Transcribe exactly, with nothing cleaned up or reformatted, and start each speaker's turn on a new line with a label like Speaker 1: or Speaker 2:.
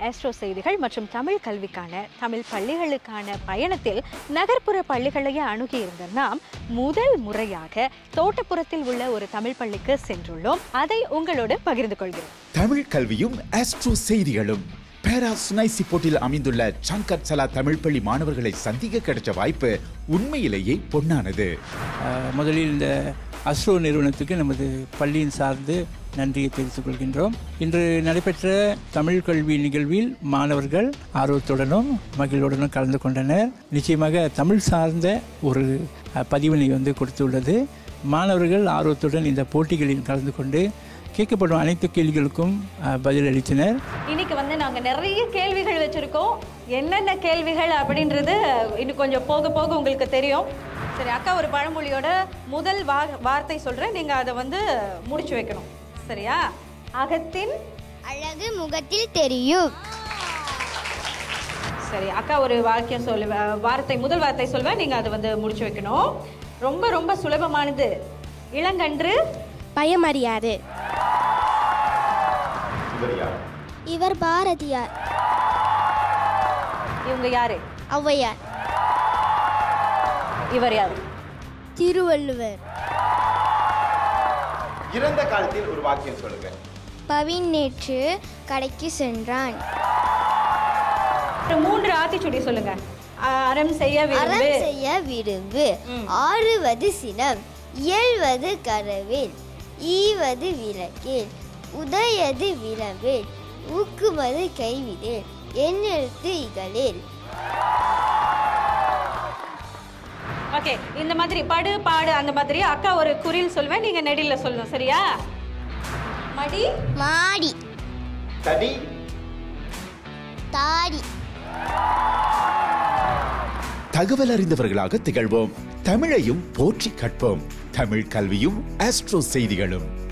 Speaker 1: Astro செய்திகள் மற்றும் தமிழ் கல்விக்கான தமிழ் பள்ளிகளுக்கான பயணத்தில் நகர்ப்புற பள்ளிகளையே அணுகியிருந்த நாம் முதல் முறையாக தோட்டப்புறத்தில் உள்ள ஒரு தமிழ் பள்ளிக்கு சென்றுள்ளோம். அதை உங்களோடு பகிர்ந்து கொள்கிறோம்.
Speaker 2: தமிழ் கல்வியும் ஆஸ்ட்ரோ செய்திகளும் பெராக் சுனைசி போட்டில் அமைந்துள்ள சங்கட் சலாக் தமிழ் பள்ளி மாணவர்களை சந்திக்க கிடைச்ச வாய்ப்பு உண்மையிலேயே பொன்னானது.
Speaker 3: முதலில் இந்த அஸ்ட்ரோ நிறுவனத்துக்கு நமது பள்ளியின் சார்ந்து நன்றியை தெரிவித்துக் கொள்கின்றோம். இன்று நடைபெற்ற தமிழ் கல்வி நிகழ்வில் மாணவர்கள் ஆர்வத்துடனும் மகிழ்வுடனும் கலந்து கொண்டனர். நிச்சயமாக தமிழ் சார்ந்த ஒரு பதிவினை வந்து கொடுத்துள்ளது. மாணவர்கள் ஆர்வத்துடன் இந்த போட்டிகளில் கலந்து கொண்டு கேட்கப்படும் அனைத்து கேள்விகளுக்கும் பதில் அளித்தனர்.
Speaker 1: இன்னைக்கு வந்து நாங்கள் நிறைய கேள்விகள் வச்சிருக்கோம். என்னென்ன கேள்விகள் அப்படின்றது இன்னும் கொஞ்சம் போக போக உங்களுக்கு தெரியும். சரி அக்கா, ஒரு பழமொழியோட முதல் வா வார்த்தை சொல்கிறேன், நீங்கள் அதை வந்து முடிச்சு வைக்கணும். சரியா? அகத்தின்
Speaker 4: அழகு முகத்தில் தெரியும்.
Speaker 1: சரி அக்கா, ஒரு வாக்கியம் சொல்ல வார்த்தை முதல் வார்த்தை சொல்வேன், நீங்கள் அதை வந்து முடிச்சு வைக்கணும். ரொம்ப ரொம்ப சுலபமானது. இளங்கன்று
Speaker 4: பயமறியாது. இவர் பாரதியார்.
Speaker 1: இவங்க யாரு?
Speaker 4: ஔவையார்.
Speaker 1: இவர் யாரு?
Speaker 4: திருவள்ளுவர்.
Speaker 2: இறந்த காலத்தில் ஒரு வாக்கியம் சொல்லுங்க.
Speaker 4: பவின் நேற்று கடைக்கு சென்றான்.
Speaker 1: மூன்று ஆத்திச்சுடி சொல்லுங்க. அறம் செய்ய விரும்பு.
Speaker 4: அறம் செய்ய விரும்பு. ஆறுவது சினம். இயல்வது கரவில். ஈவது விளக்கில். உதயது விளவில். ஊக்குவது கைவிடில். எண்ணெழுத்து இகழில்.
Speaker 1: ஓகே, இந்த மாதிரி படு பாடு அந்த மாதிரி அக்கா ஒரு குறில் சொல்வேன், நீங்க நெடில சொல்லணும். சரியா? மடி
Speaker 4: மாடி.
Speaker 2: தடி
Speaker 4: தாடி.
Speaker 2: தகவல் அறிந்தவர்களாக திகழ்வோம். தமிழையும் போற்றி கற்போம். தமிழ் கல்வியும் ஆஸ்ட்ரோ செய்திகளும்.